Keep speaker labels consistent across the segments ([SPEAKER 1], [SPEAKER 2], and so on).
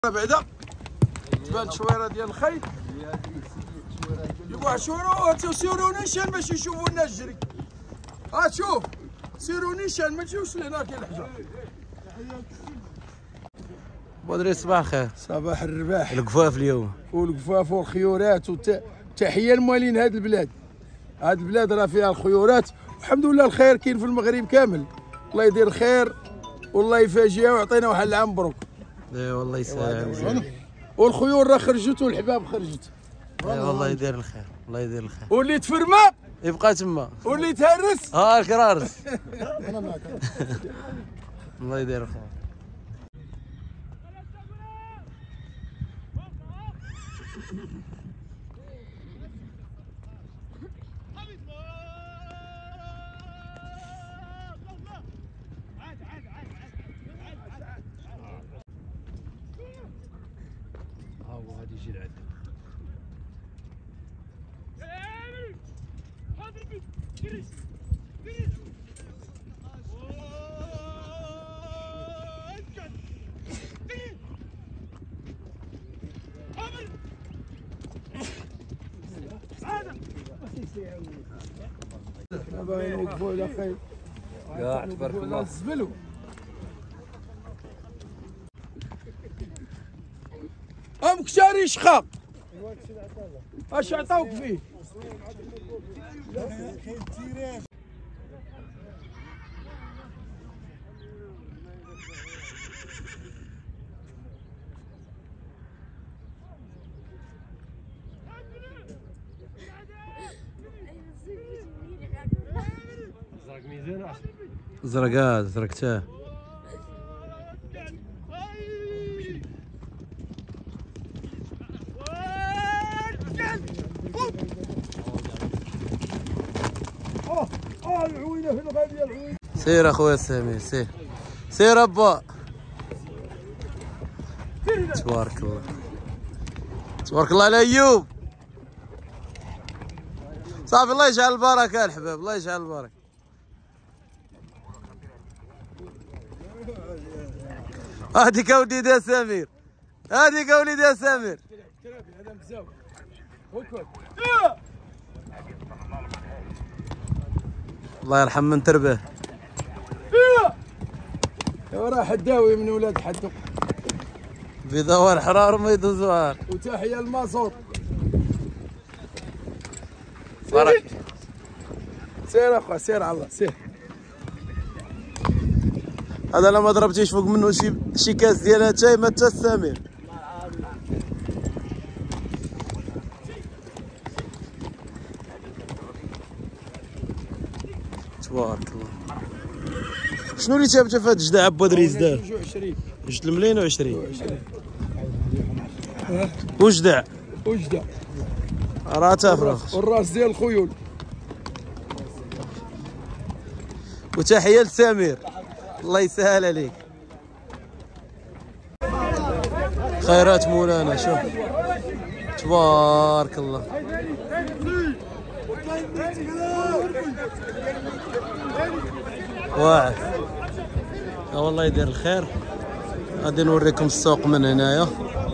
[SPEAKER 1] بعدا تبان شويره ديال الخيط يبوع شورو سيروا نيشان باش يشوفوا الناس جري. شوف سيروا نيشان ما تجيوش لهنا كاين الحجر.
[SPEAKER 2] بودري صباح الخير.
[SPEAKER 1] صباح الرباح.
[SPEAKER 2] القفاف اليوم
[SPEAKER 1] والقفاف والخيورات وتحيه لموالين هذه البلاد. هذه البلاد راه فيها الخيورات والحمد لله الخير كاين في المغرب كامل. الله يدير الخير والله يفاجئها ويعطينا واحد العام مبروك.
[SPEAKER 2] اي والله يسهل.
[SPEAKER 1] والخيور راه خرجت والحباب خرجت.
[SPEAKER 2] اي والله يدير الخير الله يدير الخير.
[SPEAKER 1] واللي تفرما
[SPEAKER 2] يبقى تما
[SPEAKER 1] واللي تهرس
[SPEAKER 2] الكرارس. الله يدير الخير.
[SPEAKER 3] غادي يجي العدل.
[SPEAKER 1] دابا يوقفوا على خير
[SPEAKER 2] كاع تبارك الله.
[SPEAKER 1] زبلوا كشاري شخا اش عطاوك فيه؟
[SPEAKER 2] زرقات زرقتاه.
[SPEAKER 1] العوينه في الغاليه العوينه.
[SPEAKER 2] سير اخويا سمير سير سير ابا. تبارك الله تبارك الله على ايوب. صافي الله يجعل البركه الحباب الله يجعل البركه. هاديك وليدي يا سمير هاديك وليدي يا سمير.
[SPEAKER 1] هذا مزاوي وكل
[SPEAKER 2] الله يرحم من تربه.
[SPEAKER 1] راه حداوي من ولاد حدو
[SPEAKER 2] بيضاوى الحرار ما يدوزوها.
[SPEAKER 1] وتحيه المازوط.
[SPEAKER 2] بارك
[SPEAKER 1] سير اخويا سير على الله سير.
[SPEAKER 2] هذا لما ضربتيش فوق منه شي كاس ديال اتاي ما تا السمير. تبارك الله. شنو اللي تابته في هاد الجدع بودري زداه؟
[SPEAKER 1] 22
[SPEAKER 2] جوج الملايين و 20 وجدع
[SPEAKER 1] وجده
[SPEAKER 2] راه تافرخ.
[SPEAKER 1] والراس ديال الخيول.
[SPEAKER 2] وتحيه لسمير الله يسهل عليك. خيرات مولانا شوف تبارك الله. واعر والله يدير الخير. غادي نوريكم السوق من هنايا.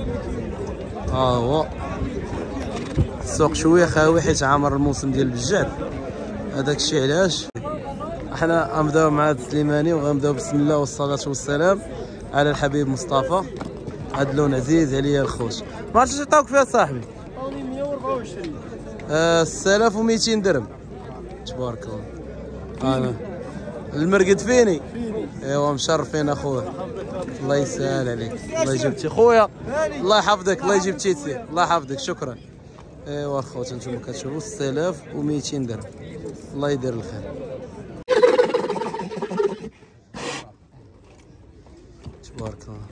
[SPEAKER 2] هو السوق شويه خاوي حيت عامر الموسم ديال البجاد. هذاك الشيء علاش احنا غنبداو مع السليماني وغنبداو بسم الله والصلاه والسلام على الحبيب مصطفى. هاد اللون عزيز عليا الخوت. ما عرفتش عطاوك فيها صاحبي.
[SPEAKER 1] عطوني 124
[SPEAKER 2] 6200 درهم. تبارك الله. انا المرقد فيني. ايوا مشرفين اخويا الله يسهل عليك. الله يجيبتي خويا الله يحفظك الله يجيبتي تسير الله يحفظك شكرا. ايوا خوت انتم كتشوفوا 6200 درهم الله يدير الخير. تبارك الله.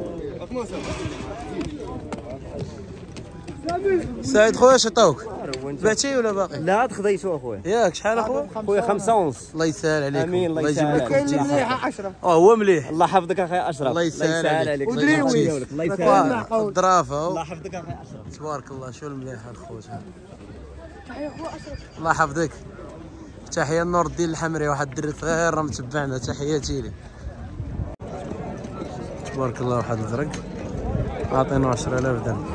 [SPEAKER 2] سعيد خويا اش عطاوك؟ بعتي ولا باقي؟
[SPEAKER 4] لا تخضيتو اخويا.
[SPEAKER 2] ياك شحال اخويا؟
[SPEAKER 4] خويا 5 ونص.
[SPEAKER 2] الله يسهل عليك.
[SPEAKER 4] امين الله
[SPEAKER 2] يجيب
[SPEAKER 4] يسهل
[SPEAKER 2] لكم
[SPEAKER 4] عليك.
[SPEAKER 2] التيسير.
[SPEAKER 5] مليحه 10
[SPEAKER 2] هو مليح.
[SPEAKER 4] الله يحفظك اخي اشرف.
[SPEAKER 2] الله يسهل عليك.
[SPEAKER 5] ودريوي.
[SPEAKER 4] الله يسهل عليك.
[SPEAKER 2] الظرافه
[SPEAKER 4] الله يحفظك اخي اشرف.
[SPEAKER 2] تبارك الله. شو المليحه الخوت. الله يحفظك. تحيه لنور الدين الحمري، واحد الدري صغير راه متبعنا، تحياتي ليه. تبارك الله. واحد الزرق عاطينو 10000 درهم.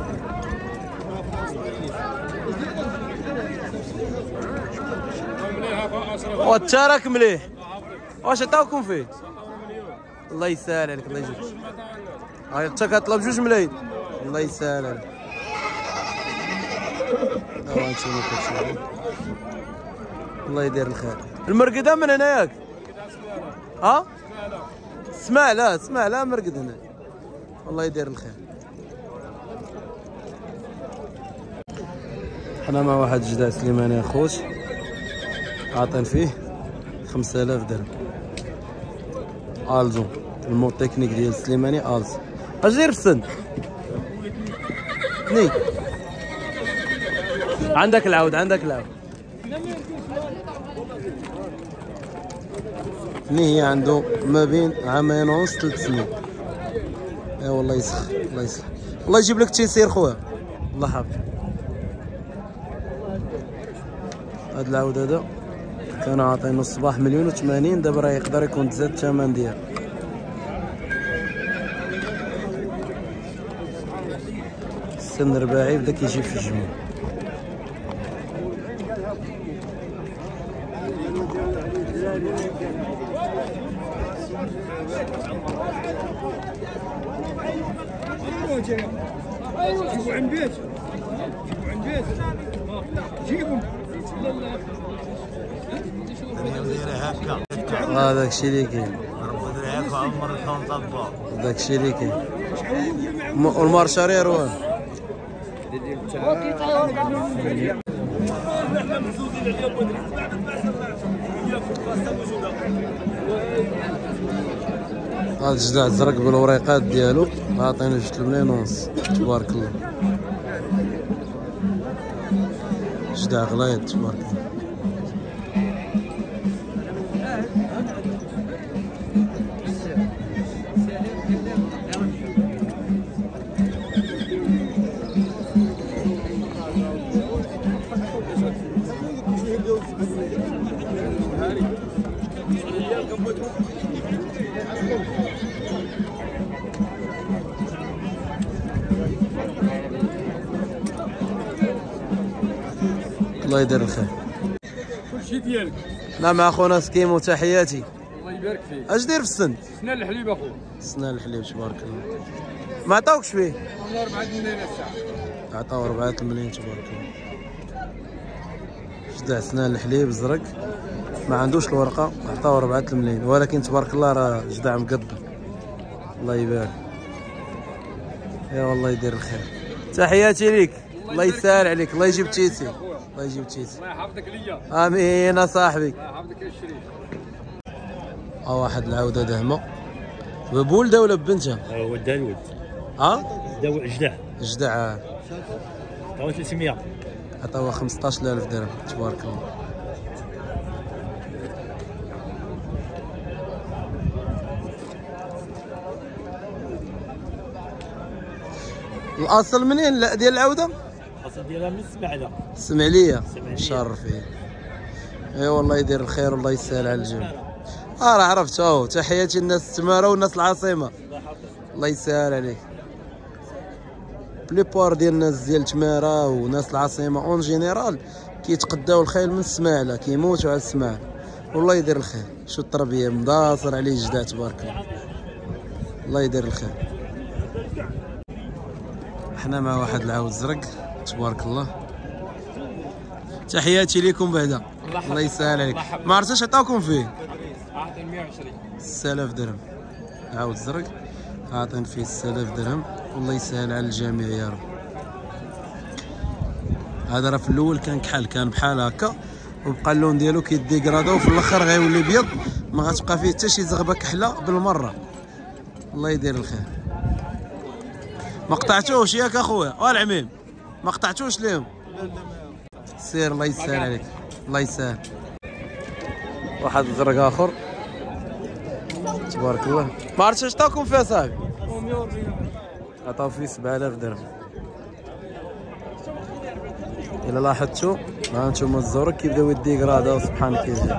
[SPEAKER 2] والتراك مليح. واش عطاوكم فيه؟ الله يسهل عليك. الله يجزيك. هاي انت كطلب 2 ملايين. الله يسهل عليك. ها نشوفو كتشوفو. الله يدير الخير. المرقده من هنا ياك؟ ها؟ اسمع لا مرقد هنا. الله يدير الخير. حنا مع واحد جدع سليماني اخوت عاطين فيه 5000 درهم. الزو المو تكنيك ديال سليماني الزو. اش داير في السن؟ ني عندك العود. ني هي عنده ما بين 2 عام ونص 3 سنين. اي والله يسخ. الله يجيب لك التيسير خويا. الله يحفظك. هاد العود هذا كانوا عاطينو الصباح 1,080,000، دابا راه يقدر يكون تزاد الثمن ديالو. السن رباعي بدا كيجي في الجمال.
[SPEAKER 5] جيبوا عند بيت جيبوا.
[SPEAKER 2] هذاك الشيء اللي كاين. داك الشيء اللي كاين. والمارشاري روان. هذا الجدع الزرق بالوريقات ديالو عاطينو 2 ملايين ونص. تبارك الله. جدع غلايض تبارك الله. الله يدير الخير.
[SPEAKER 5] كلشي ديالك.
[SPEAKER 2] نعم اخونا سكيمو تحياتي.
[SPEAKER 5] الله يبارك فيك.
[SPEAKER 2] اش داير في السن؟
[SPEAKER 5] سنان الحليب اخو.
[SPEAKER 2] سنان الحليب تبارك الله. ما عطاوكش فيه؟
[SPEAKER 5] والله 4 ملايين الساعه.
[SPEAKER 2] عطاو 4 ملايين تبارك الله. جدع سنان الحليب زرق ما عندوش الورقه، عطاو 4 ملايين، ولكن تبارك الله راه جدع مقدر. الله يبارك. يا والله يدير الخير. تحياتي ليك. الله يسهل عليك. الله يجيب تيسير. الله يجيب تيسير.
[SPEAKER 5] الله يحفظك ليا.
[SPEAKER 2] امين اصاحبي.
[SPEAKER 5] الله يحفظك يا الشريف.
[SPEAKER 2] واحد العوده دهمه بولده ولا ببنتها؟
[SPEAKER 6] هو الداود.
[SPEAKER 2] ها؟
[SPEAKER 6] جدع.
[SPEAKER 2] جدع.
[SPEAKER 6] عطاوه 300.
[SPEAKER 2] عطاوه 15,000 درهم تبارك الله. الاصل منين؟ لا ديال العوده؟
[SPEAKER 6] الاصل ديالها من السمعله.
[SPEAKER 2] السمعليه. شرف فيه. اي والله يدير الخير والله يسهل على الجميع. راه عرفت. تحياتي للناس التماره والناس العاصمه. الله يسهل عليك. بليبار ديال الناس ديال تماره وناس العاصمه اون جينيرال كيتقداو الخيل من السماعله، كيموتوا على السماعله. والله يدير الخير. شو التربيه مداصر عليه جدع تبارك الله. الله يدير الخير. حنا مع واحد العاود زرق تبارك الله. تحياتي لكم بعدا. الله يسهل عليك. ما عرفتش عطاوكم فيه؟
[SPEAKER 5] عاطي 120.
[SPEAKER 2] 6000 درهم. عاود زرق عاطين فيه 6000 درهم. والله يسهل على الجميع يا رب. هذا راه في الاول كان كحل، كان بحال هكا وبقى اللون ديالو كيديكرادا وفي الاخر غيولي ابيض، ما غتبقى فيه حتى شي زغبه كحله بالمره. الله يدير الخير. ما قطعتوش ياك اخويا؟ والعميم ما قطعتوش ليهم؟ سير الله يسهل عليك الله يسهل. واحد الزرق اخر تبارك الله. ما عرفتش اش عطاكم فيها صاحبي؟ 140 عطاو فيه 7000 درهم. الا لاحظتوا ها انتم الزرق كيبداو يديكرادا سبحان كيجي.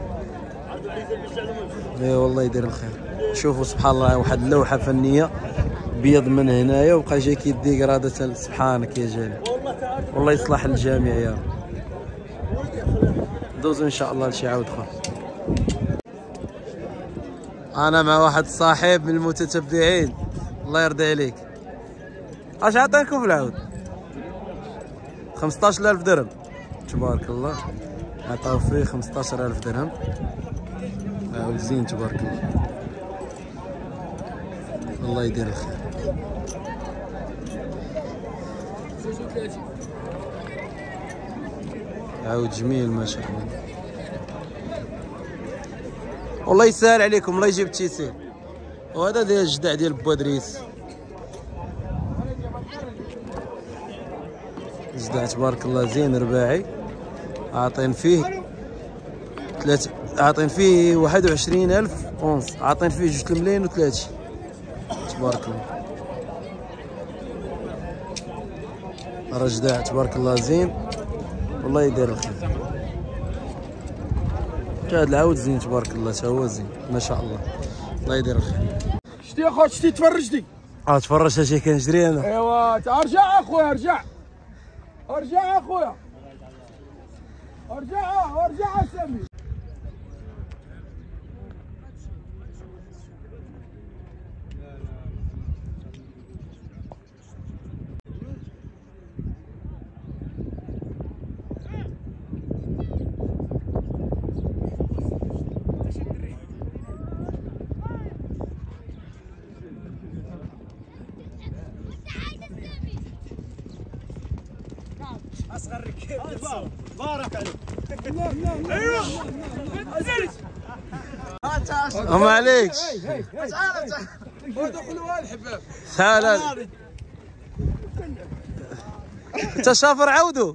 [SPEAKER 2] اي والله يدير الخير. شوفوا سبحان الله واحد اللوحه فنيه بيض من هنايا وبقى جاي كيديكرادا سبحانك يا جليل. والله يصلح الجميع يا رب. دوزو ان شاء الله لشي عاود اخر. انا مع واحد الصاحب من المتتبعين الله يرضي عليك. اش عطينكم في العود؟ 15000 درهم تبارك الله. عطاو فيه 15000 درهم. عود زين تبارك الله. الله يدير الخير. عود جميل ما شاء الله. والله يسهل عليكم الله يجيب التيسير. وهذا ديال الجدع ديال بوادريس. الجدع تبارك الله زين رباعي. عاطين فيه عاطين فيه 21000 اونص. عاطين فيه 2 ملايين و30 تبارك الله. راه جدع تبارك الله زين والله يدير الخير. هذا العود زين تبارك الله تا هو زين ما شاء الله الله يدير الخير.
[SPEAKER 1] شتي اخويا شتي تفرجتي؟
[SPEAKER 2] تفرج اش كنجري انا.
[SPEAKER 1] ايوا ارجع اخويا ارجع اخويا ارجع سامي.
[SPEAKER 6] اصغر ركاب بارك عليك.
[SPEAKER 1] ايوه
[SPEAKER 2] ما عليكش.
[SPEAKER 1] ودخلوا الحباب.
[SPEAKER 2] تعال انت شافر عودو.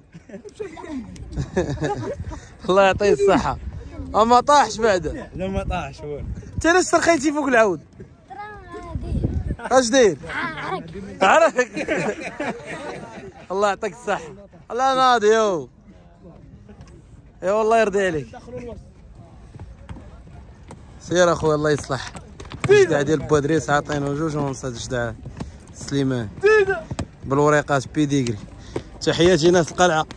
[SPEAKER 2] الله يعطيه الصحة. اما طاحش بعدا.
[SPEAKER 6] لا ما طاحش هو.
[SPEAKER 2] انت ليش استرخيتي فوق العود؟ اش داير؟ عرق. الله يعطيك الصحة. الله ناضي يو. يا والله يرضي عليك. سير اخويا الله يصلح. الجدع ديال بوادريس عاطينو 2 ونص. هاد الجدع سليمان بالوريقات بيديغري. تحياتي ناس القلعة.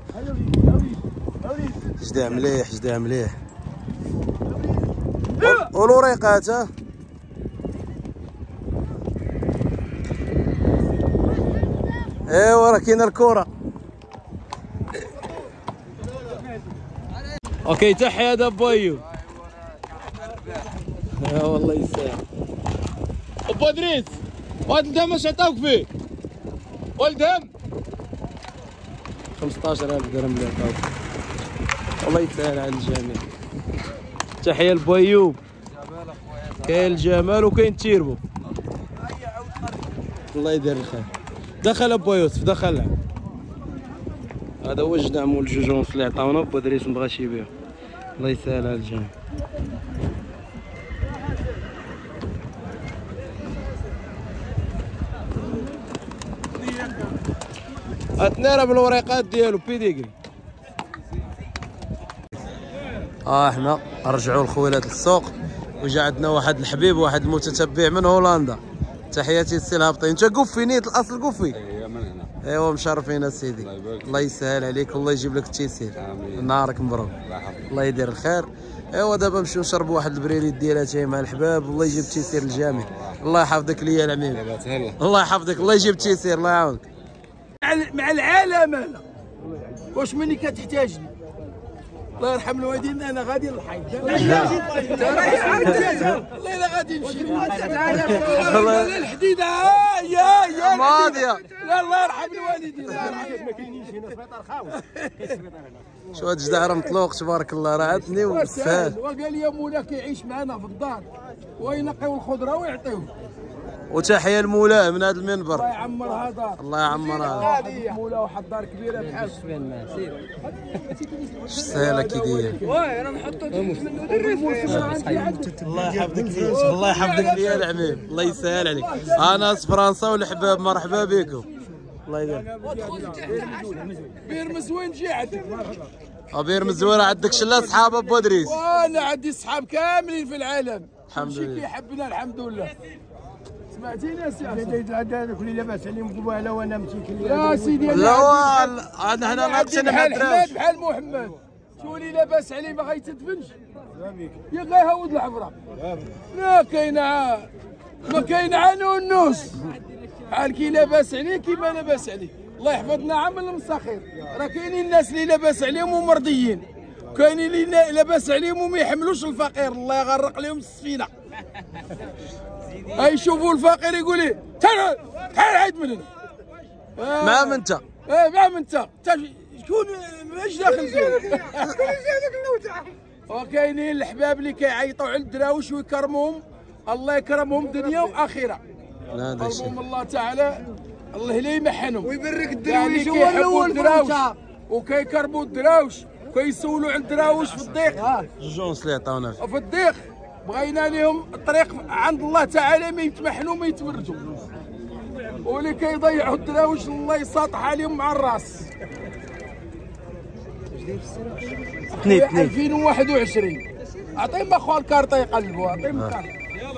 [SPEAKER 2] جدع مليح جدع مليح. والوريقات ها ايوا راه كاينه الكرة. اوكي تحية دابا ايوب. يا والله يسهل.
[SPEAKER 5] ابو ادريس وهاد الدم اش عطاوك فيه؟ والدم
[SPEAKER 2] 15000 درهم اللي عطاوك. الله يسهل على الجميع. تحية لبو ايوب. كاين الجمال وكاين التيربو. الله يدير الخير. دخل ابو يوسف دخل. هذا هو الجدع مول 2 ونص اللي عطاونا بو ادريس مبغاش يبيع. الله يسهل على الجميع. التنيره بالوريقات ديالو بيديغري. احنا رجعوا الخويلات للسوق وجا عندنا واحد الحبيب واحد المتتبع من هولندا. تحياتي للسي الهابطي. انت قفي نيت الاصل قفي.
[SPEAKER 5] ايوا من هنا.
[SPEAKER 2] ايوا مشرفين سيدي. الله يسهل عليك والله يجيب لك التيسير. امين. نهارك مبروك. الله يدير الخير. ايوا دابا نمشيو نشربوا واحد البريريد ديالها مع الحباب. الله يجيب التيسير للجميع. الله يحفظك ليا العميم. الله يحفظك الله يجيب التيسير الله يعاونك.
[SPEAKER 1] مع العالم انا واش مني كتحتاجني. الله يرحم الوالدين انا غادي للحي. والله الا غادي نمشي والله الحديده يا
[SPEAKER 2] ماضيه.
[SPEAKER 1] لا الله يرحم الوالدين.
[SPEAKER 6] ما كاينينش هنا سبيطار خاوي.
[SPEAKER 2] شو هاد الجدع راه مطلوق تبارك الله راه عندني وسهل.
[SPEAKER 1] وقال لي مولا كيعيش معنا في الدار وينقيو الخضره ويعطيوه.
[SPEAKER 2] وتحيه المولاه من هذا المنبر.
[SPEAKER 1] الله يعمرها دار.
[SPEAKER 2] الله يعمرها.
[SPEAKER 1] مولا واحد دار كبيره بحال
[SPEAKER 2] سهله كي داير.
[SPEAKER 6] الله يحفظك فيه الله يحفظك
[SPEAKER 2] يا العميم الله يسهل عليك. انس فرنسا والحباب مرحبا بكم. الله يدير.
[SPEAKER 1] بير مزوين جي عندك.
[SPEAKER 2] بير مزويره عندك شله صحاب ابو ادريس.
[SPEAKER 1] وانا عندي صحاب كاملين في العالم.
[SPEAKER 2] الحمد لله.
[SPEAKER 1] كيحبنا الحمد لله. سمعتيني يا سي
[SPEAKER 6] جديد عندنا كل لاباس عليهم قباله وانا مشيكل
[SPEAKER 1] يا سيدي
[SPEAKER 2] لا حنا ناقصين
[SPEAKER 1] بحال حماد بحال محمد شولي لاباس عليه ما غيتدفنش يلا يهود العبره لا كاين عنو النوس بحال كي لاباس عليه كيما لاباس عليه. الله يحفظنا عام المساخير. راه كاينين الناس اللي لاباس عليهم ومرضيين كاينين اللي لاباس عليهم وما يحملوش الفقير. الله يغرق لهم السفينه. اي يشوفوا الفقير يقول لي تعال عيد من هنا.
[SPEAKER 2] ما من انت.
[SPEAKER 1] ما من انت شكون ايش داخل فيه؟ وكاينين الحباب اللي كيعيطوا على الدراوش ويكرموهم. الله يكرمهم دنيا واخره.
[SPEAKER 2] لا هذا الشيء.
[SPEAKER 1] الله تعالى الله لا يمحنهم
[SPEAKER 6] ويبرك
[SPEAKER 1] الدراويش هو الاول الدراوش وكيكرموا الدراوش وكيسولوا على الدراوش في الضيق.
[SPEAKER 2] جونس اللي عطاونا
[SPEAKER 1] في الضيق بغينا لهم الطريق عند الله تعالى ما يتمحنوا ما يتمرجوا. واللي كيضيعوا الدراوش الله يسطح عليهم مع الراس. 2021 اعطيهم اخويا الكارطه يقلبوا اعطيهم الكارطه.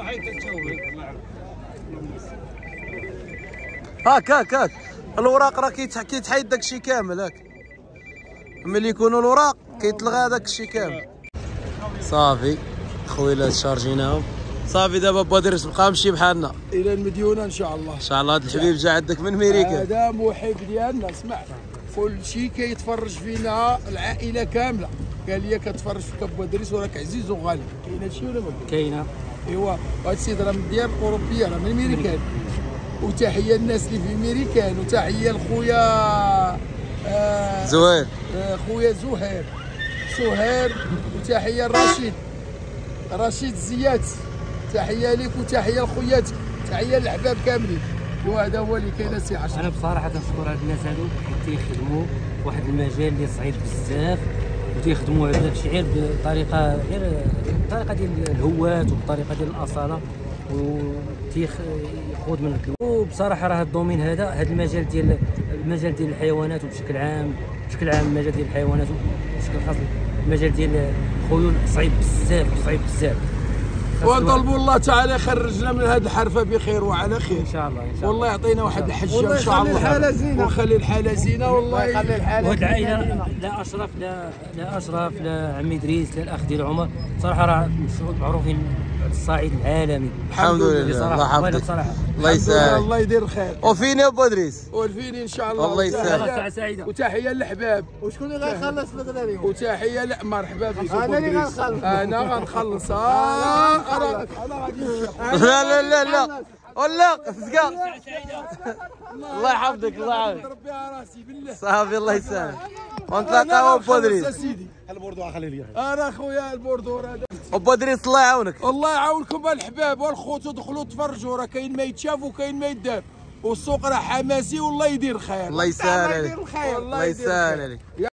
[SPEAKER 2] هاك الاوراق راه كيتحيد داك الشيء كامل. هاك ملي يكونوا الاوراق كيتلغى هذاك الشيء كامل. صافي خويلات شارجيناهم صافي. دابا ابو ادريس بقى مشي بحالنا
[SPEAKER 1] الى المديونه ان شاء الله.
[SPEAKER 2] ان شاء الله. هذا الحبيب جا عندك من ميريكا.
[SPEAKER 1] هذا محب ديالنا. اسمع كل شيء كيتفرج فينا العائله كامله. قال لي كتفرج فيك ابو ادريس وراك عزيز وغالي. كاين هادشي ولا ما
[SPEAKER 4] كاينه؟
[SPEAKER 1] ايوا هذا السيد راه من الديار الاوروبيه راه من الميريكان. وتحيه الناس اللي في الميريكان وتحيه لخويا
[SPEAKER 2] زهير.
[SPEAKER 1] خويا سهير وتحيه رشيد زياد. تحيه لك وتحيه لخوياتك تحيه للحباب كاملين. وهذا هو اللي كاين سي عشر.
[SPEAKER 7] انا بصراحه تنشكر هاد الناس هادو تيخدموا في واحد المجال اللي صعيب بزاف وتيخدموا على داكشي غير بطريقه ديال الهوات وبطريقه ديال الاصاله وتيخوض من الكل. وبصراحه راه هاد الدومين هذا المجال ديال الحيوانات وبشكل عام المجال ديال الحيوانات وبشكل خاص المجال ديال الخيول صعيب بزاف.
[SPEAKER 1] ونطلبوا الله تعالى يخرجنا من هذه الحرفه بخير وعلى خير
[SPEAKER 7] ان شاء الله.
[SPEAKER 1] والله يعطينا واحد الحجه ان شاء الله ويخلي الحاله زينه والله يخلي الحاله.
[SPEAKER 7] وهاد العائله لا اشرف لا عمي ادريس لا الاخ ديال عمر صراحه راه معروفين على الصعيد العالمي.
[SPEAKER 2] الحمد لله. الله يحفظك. الله يسهل.
[SPEAKER 1] الله يدير الخير.
[SPEAKER 2] وفيني يا ابو ادريس.
[SPEAKER 1] وفيني ان شاء الله.
[SPEAKER 2] الله يسهل.
[SPEAKER 7] ساعه سعيده.
[SPEAKER 1] وتحيه للحباب.
[SPEAKER 6] وشكون اللي غيخلص بدنا اليوم؟
[SPEAKER 1] وتحيه مرحبا بك.
[SPEAKER 6] انا اللي غنخلص.
[SPEAKER 1] انا غنخلص. انا غادي
[SPEAKER 2] لا ولا زكا. الله يحفظك. الله يعاونك.
[SPEAKER 1] ربي على راسي بالله.
[SPEAKER 2] صافي الله يسهل. ونتلاقاو ابو ادريس.
[SPEAKER 1] سيدي
[SPEAKER 6] البوردو خليه لي.
[SPEAKER 1] انا خويا البوردور هذا.
[SPEAKER 2] ابو ادريس الله يعاونك.
[SPEAKER 1] الله يعاونكم الحباب والخوت ودخلوا تفرجوا راه كاين ما يتشاف وكاين ما يدار والسوق راه حماسي والله يدير خير.
[SPEAKER 2] الله يسهل عليك.
[SPEAKER 1] الله يدير الخير.
[SPEAKER 2] الله يسهل عليك.